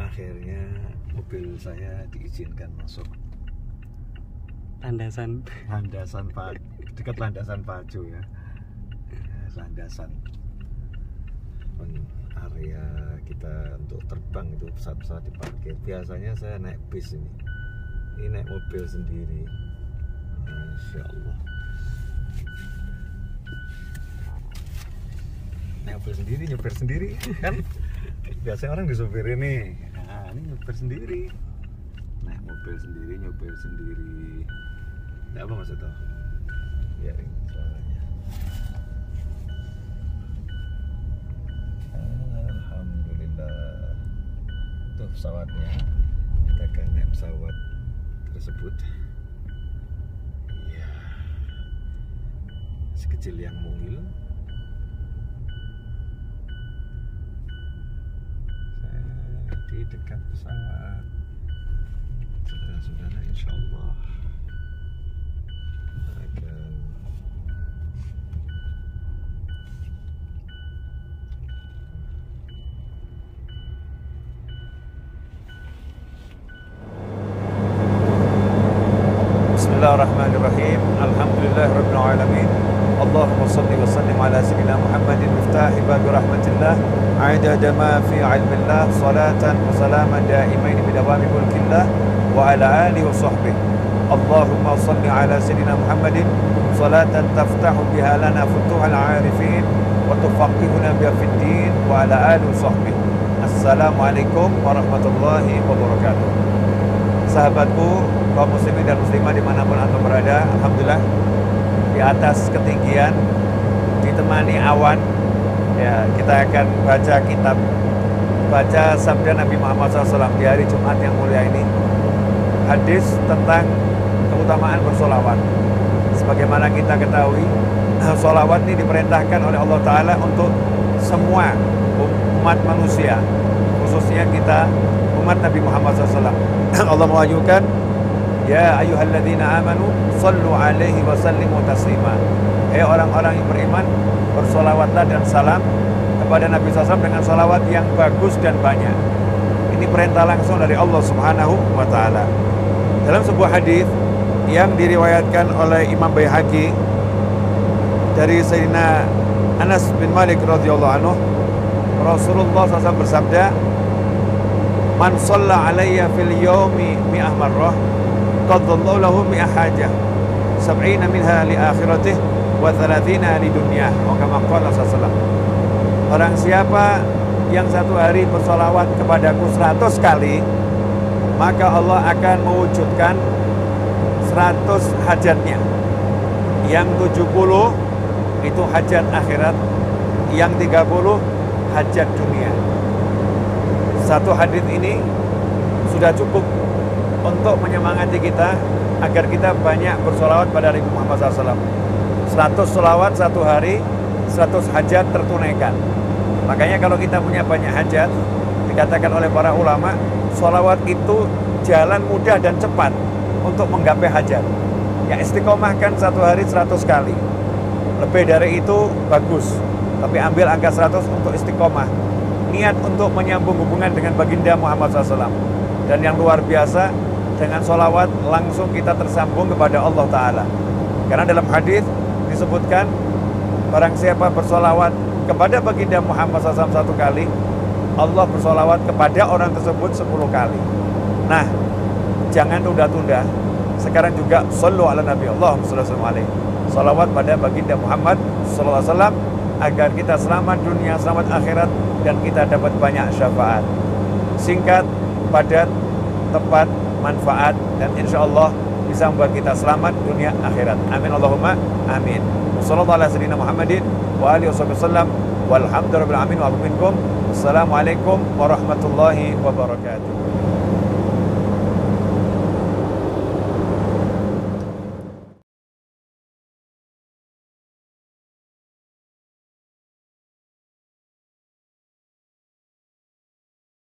akhirnya mobil saya diizinkan masuk landasan dekat landasan Pajo ya, landasan area kita untuk terbang itu pesawat-pesawat diparkir. Biasanya saya naik bis ini naik mobil sendiri. Masya Allah, naik mobil sendiri, nyopir sendiri kan. Biasanya orang disopir ini, nah ini nyopir sendiri, naik mobil sendiri, nyopir sendiri. Nggak apa maksudnya? Ya ini soalnya. Alhamdulillah. Tuh pesawatnya, kita akan naik pesawat tersebut. Iya, sekecil yang mungil. Di dekat pesawat, saudara-saudara, insya Allah akan Bismillahirrahmanirrahim. Alhamdulillahirabbil alamin. Allahumma shalli wa sallim ala sayyidina Muhammadin miftahi bab rahmatillah adada ma fi ilmillah salatan wa salaman daimain bidawami mulkillah wa ala alihi wa sahbihi. Allahumma shalli ala sayyidina Muhammadin salatan taftahu biha lana futuhal arifin wa tufaqihuna biha fid din wa ala alihi wa sahbihi. Assalamualaikum warahmatullahi wabarakatuh. Sahabatku, kaum muslimin dan muslimah dimanapun antum berada, alhamdulillah di atas ketinggian ditemani awan ya, kita akan baca kitab, baca sabda Nabi Muhammad SAW di hari Jumat yang mulia ini, hadis tentang keutamaan bersolawat. Sebagaimana kita ketahui, solawat ini diperintahkan oleh Allah Ta'ala untuk semua umat manusia, khususnya kita umat Nabi Muhammad SAW. Allah mewahyukan, ya ayyuhalladzina amanu sallu alaihi wa sallimu taslima. Hei orang-orang yang beriman, bersolawatlah dan salam kepada Nabi SAW dengan solawat yang bagus dan banyak. Ini perintah langsung dari Allah Subhanahu wa Ta'ala. Dalam sebuah hadis yang diriwayatkan oleh Imam Baihaqi dari Sayyidina Anas bin Malik radhiyallahu anhu, Rasulullah SAW bersabda, man shalla alayya fil yawmi mi'ah marrah qadallahu lahu mi'ah hajah sab'ina minha li akhiratih wa thalathina li dunyah. Kama qala sallallahu. Orang siapa yang satu hari bersolawat kepadaku 100 kali, maka Allah akan mewujudkan 100 hajatnya. Yang 70 itu hajat akhirat, yang 30 hajat dunia. Satu hadis ini sudah cukup untuk menyemangati kita agar kita banyak bersolawat pada Nabi Muhammad SAW. 100 solawat satu hari, 100 hajat tertunaikan. Makanya kalau kita punya banyak hajat, dikatakan oleh para ulama, solawat itu jalan mudah dan cepat untuk menggapai hajat. Ya, istiqomahkan satu hari 100 kali. Lebih dari itu bagus, tapi ambil angka 100 untuk istiqomah. Niat untuk menyambung hubungan dengan baginda Muhammad SAW. Dan yang luar biasa, dengan solawat langsung kita tersambung kepada Allah Ta'ala. Karena dalam hadis disebutkan, barang siapa bersolawat kepada baginda Muhammad SAW 1 kali, Allah bersolawat kepada orang tersebut 10 kali. Nah, jangan tunda-tunda. Sekarang juga sallu ala Nabi Allahumma shalli alaihi. Salawat pada baginda Muhammad SAW agar kita selamat dunia, selamat akhirat, dan kita dapat banyak syafaat. Singkat, padat, tepat, manfaat, dan insya Allah bisa membuat kita selamat dunia akhirat. Amin Allahumma amin. Wassallallahu ala sayyidina Muhammadin wa alihi wasallam walhamdulillahi rabbil alamin wa minkum. Assalamualaikum warahmatullahi wabarakatuh.